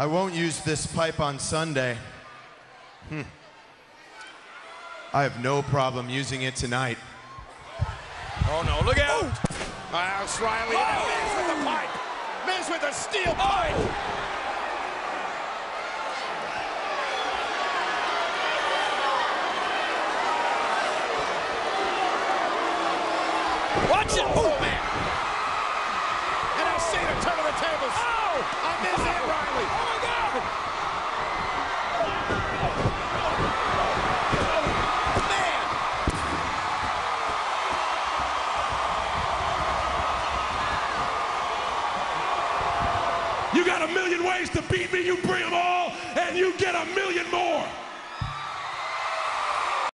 I won't use this pipe on Sunday. I have no problem using it tonight. Oh no, look out! Alex Riley, Miz with the pipe! Miz with a steel pipe! Watch it! Oh, man! And now Cena turning the tables. Oh! On Miz and Riley. Oh, my God! Man! You got a million ways to beat me. You bring them all, and you get a million more.